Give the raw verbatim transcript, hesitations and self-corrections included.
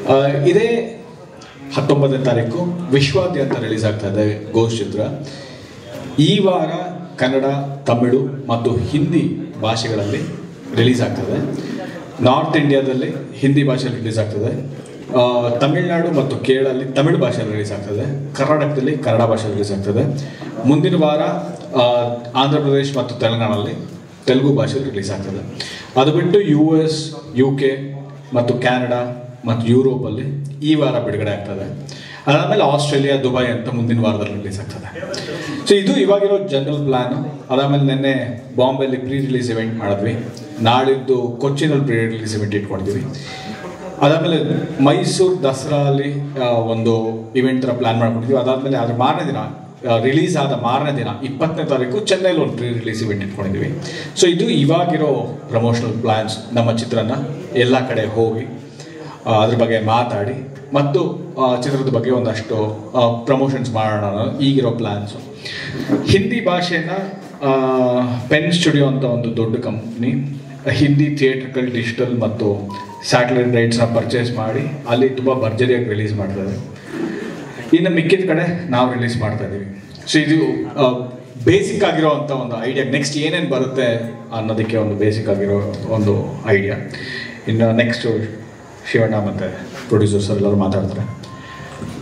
ಇದೇ ಹತ್ತೊಂಬತ್ತನೇ ತಾರೀಕು ವಿಶ್ವಾದ್ಯಂತ ರಿಲೀಸ್ ಆಗ್ತಾ ಇದೆ ಘೋಸ್ಟ್ ಚಿತ್ರ. ಈ ವಾರ ಕನ್ನಡ, ತಮಿಳು ಮತ್ತು ಹಿಂದಿ ಭಾಷೆಗಳಲ್ಲಿ ರಿಲೀಸ್ ಆಗ್ತದೆ. ನಾರ್ತ್ ಇಂಡಿಯಾದಲ್ಲಿ ಹಿಂದಿ ಭಾಷೆಯಲ್ಲಿ ರಿಲೀಸ್ ಆಗ್ತದೆ, ತಮಿಳುನಾಡು ಮತ್ತು ಕೇರಳಲ್ಲಿ ತಮಿಳು ಭಾಷೆಯಲ್ಲಿ ರಿಲೀಸ್ ಆಗ್ತದೆ, ಕರ್ನಾಟಕದಲ್ಲಿ ಕನ್ನಡ ಭಾಷೆಯಲ್ಲಿ ರಿಲೀಸ್ ಆಗ್ತದೆ. ಮುಂದಿನ ವಾರ ಆಂಧ್ರ ಪ್ರದೇಶ್ ಮತ್ತು ತೆಲಂಗಾಣದಲ್ಲಿ ತೆಲುಗು ಭಾಷೆಯಲ್ಲಿ ರಿಲೀಸ್ ಆಗ್ತದೆ. ಅದು ಬಿಟ್ಟು ಯು ಎಸ್, ಯು ಕೆ ಮತ್ತು ಕ್ಯಾನಡಾ ಮತ್ತು ಯುರೋಪಲ್ಲಿ ಈ ವಾರ ಬಿಡುಗಡೆ ಆಗ್ತದೆ. ಅದಾದಮೇಲೆ ಆಸ್ಟ್ರೇಲಿಯಾ, ದುಬೈ ಅಂತ ಮುಂದಿನ ವಾರದಲ್ಲಿ ರಿಲೀಸ್ ಆಗ್ತದೆ. ಸೊ ಇದು ಇವಾಗಿರೋ ಜನರಲ್ ಪ್ಲ್ಯಾನು. ಅದಾದಮೇಲೆ ನಿನ್ನೆ ಬಾಂಬೆಯಲ್ಲಿ ಪ್ರೀ ರಿಲೀಸ್ ಇವೆಂಟ್ ಮಾಡಿದ್ವಿ. ನಾಳಿದ್ದು ಕೊಚ್ಚಿನಲ್ಲಿ ಪ್ರೀ ರಿಲೀಸ್ ಇವೆಂಟ್ ಇಟ್ಕೊಂಡಿದ್ವಿ. ಅದಾದಮೇಲೆ ಮೈಸೂರು ದಸರಾ ಅಲ್ಲಿ ಒಂದು ಇವೆಂಟ್ ಥರ ಪ್ಲ್ಯಾನ್ ಮಾಡ್ಕೊಂಡಿದ್ವಿ. ಅದಾದಮೇಲೆ ಅದ್ರ ಮಾರನೇ ದಿನ, ರಿಲೀಸ್ ಆದ ಮಾರನೇ ದಿನ ಇಪ್ಪತ್ತನೇ ತಾರೀಕು ಚೆನ್ನೈಲಿ ಒಂದು ಪ್ರೀ ರಿಲೀಸ್ ಇವೆಂಟ್ ಇಟ್ಕೊಂಡಿದ್ವಿ. ಸೊ ಇದು ಇವಾಗಿರೋ ಪ್ರಮೋಷನಲ್ ಪ್ಲ್ಯಾನ್ಸ್. ನಮ್ಮ ಚಿತ್ರನ ಎಲ್ಲ ಕಡೆ ಹೋಗಿ ಅದ್ರ ಬಗ್ಗೆ ಮಾತಾಡಿ ಮತ್ತು ಚಿತ್ರದ ಬಗ್ಗೆ ಒಂದಷ್ಟು ಪ್ರಮೋಷನ್ಸ್ ಮಾಡೋಣ ಅನ್ನೋದು ಈಗಿರೋ ಪ್ಲ್ಯಾನ್ಸು. ಹಿಂದಿ ಭಾಷೆನ ಪೆನ್ ಸ್ಟುಡಿಯೋ ಅಂತ ಒಂದು ದೊಡ್ಡ ಕಂಪ್ನಿ ಹಿಂದಿ ಥಿಯೇಟ್ರಿಕಲ್, ಡಿಜಿಟಲ್ ಮತ್ತು ಸ್ಯಾಟಲೈಟ್ ರೈಟ್ಸ್ನ ಪರ್ಚೇಸ್ ಮಾಡಿ ಅಲ್ಲಿ ತುಂಬ ಭರ್ಜರಿಯಾಗಿ ರಿಲೀಸ್ ಮಾಡ್ತಾರೆ. ಇನ್ನು ಮಿಕ್ಕಿದ ಕಡೆ ನಾವು ರಿಲೀಸ್ ಮಾಡ್ತಾ ಇದ್ದೀವಿ. ಸೊ ಇದು ಬೇಸಿಕ್ ಆಗಿರೋ ಅಂಥ ಒಂದು ಐಡಿಯಾ. ನೆಕ್ಸ್ಟ್ ಏನೇನು ಬರುತ್ತೆ ಅನ್ನೋದಕ್ಕೆ ಒಂದು ಬೇಸಿಕ್ ಆಗಿರೋ ಒಂದು ಐಡಿಯಾ. ಇನ್ನು ನೆಕ್ಸ್ಟು ಶಿವಣ್ಣ ಮತ್ತು ಪ್ರೊಡ್ಯೂಸರ್ಸ್ ಎಲ್ಲರೂ ಮಾತಾಡ್ತಾರೆ.